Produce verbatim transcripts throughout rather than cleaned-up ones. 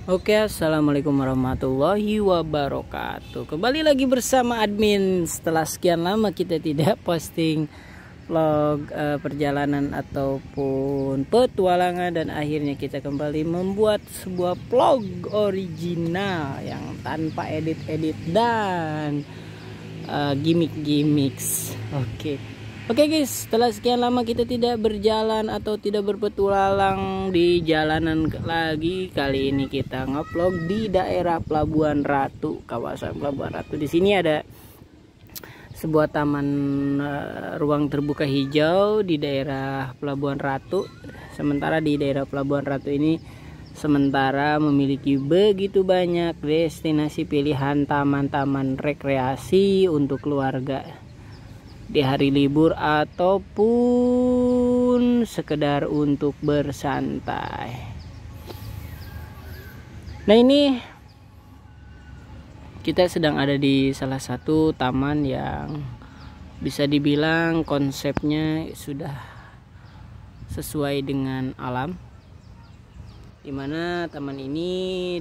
Oke, assalamualaikum warahmatullahi wabarakatuh. Kembali lagi bersama admin. Setelah sekian lama kita tidak posting vlog uh, perjalanan ataupun petualangan, dan akhirnya kita kembali membuat sebuah vlog original yang tanpa edit-edit dan uh, gimmick-gimmicks. Oke. Oke guys, setelah sekian lama kita tidak berjalan atau tidak berpetualang di jalanan lagi, kali ini kita ngevlog di daerah Pelabuhan Ratu, kawasan Pelabuhan Ratu. Di sini ada sebuah taman uh, ruang terbuka hijau di daerah Pelabuhan Ratu. Sementara di daerah Pelabuhan Ratu ini sementara memiliki begitu banyak destinasi pilihan taman-taman rekreasi untuk keluarga di hari libur ataupun sekedar untuk bersantai. Nah, ini kita sedang ada di salah satu taman yang bisa dibilang konsepnya sudah sesuai dengan alam, dimana taman ini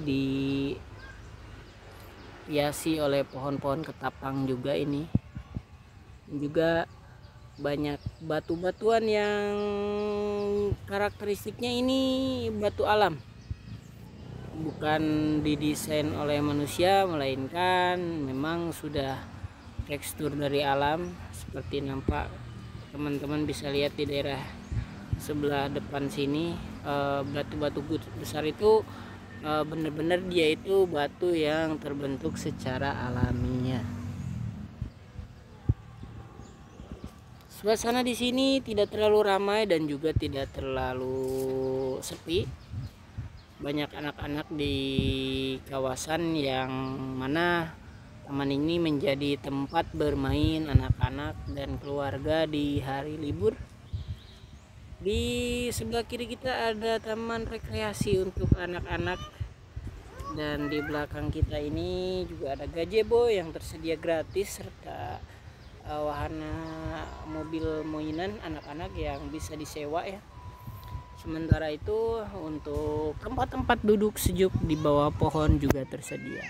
dihiasi oleh pohon-pohon ketapang juga ini. Juga banyak batu-batuan yang karakteristiknya ini batu alam, bukan didesain oleh manusia, melainkan memang sudah tekstur dari alam. Seperti nampak teman-teman bisa lihat di daerah sebelah depan sini, batu-batu besar itu benar-benar dia itu batu yang terbentuk secara alaminya. Suasana di sini tidak terlalu ramai dan juga tidak terlalu sepi. Banyak anak-anak di kawasan yang mana taman ini menjadi tempat bermain anak-anak dan keluarga di hari libur. Di sebelah kiri kita ada taman rekreasi untuk anak-anak, dan di belakang kita ini juga ada gazebo yang tersedia gratis serta Uh, wahana mobil mainan anak-anak yang bisa disewa ya. Sementara itu untuk tempat-tempat duduk sejuk di bawah pohon juga tersedia.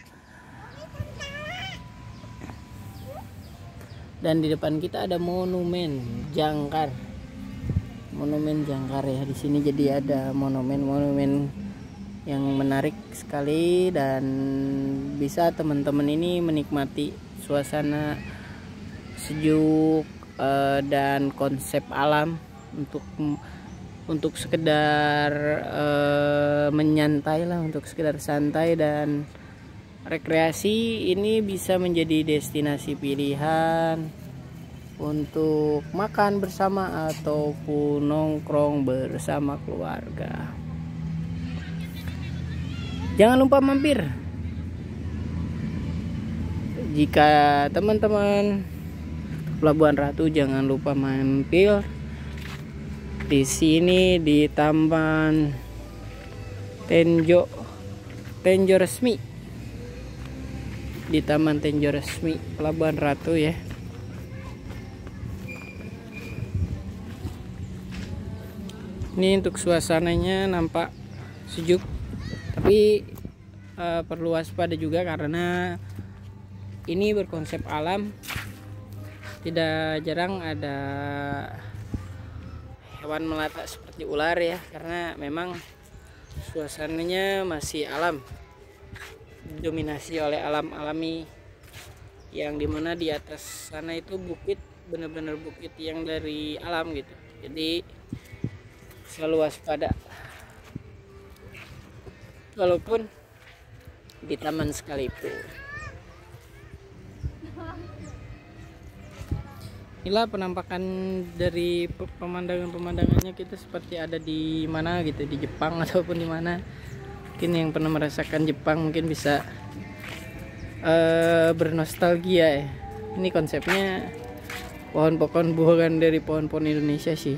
Dan di depan kita ada monumen jangkar. Monumen jangkar ya di sini, jadi ada monumen-monumen yang menarik sekali, dan bisa teman-teman ini menikmati suasana sejuk uh, dan konsep alam untuk untuk sekedar uh, menyantai lah, untuk sekedar santai dan rekreasi. Ini bisa menjadi destinasi pilihan untuk makan bersama ataupun nongkrong bersama keluarga. Jangan lupa mampir jika teman-teman Pelabuhan Ratu, jangan lupa mampir di sini di Taman Tenjo Tenjo Resmi, di Taman Tenjo Resmi Pelabuhan Ratu ya. Ini untuk suasananya nampak sejuk, tapi uh, perlu waspada juga karena ini berkonsep alam. Tidak jarang ada hewan melata seperti ular ya, karena memang suasananya masih alam, didominasi oleh alam alami, yang dimana di atas sana itu bukit, benar-benar bukit yang dari alam gitu. Jadi selalu waspada walaupun di taman sekalipun. Inilah penampakan dari pemandangan-pemandangannya, kita seperti ada di mana gitu, di Jepang ataupun di mana. Mungkin yang pernah merasakan Jepang mungkin bisa uh, bernostalgia ya. Ini konsepnya pohon-pohon buahan dari pohon-pohon Indonesia sih.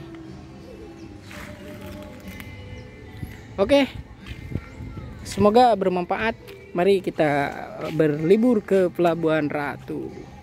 Oke, semoga bermanfaat. Mari kita berlibur ke Pelabuhan Ratu.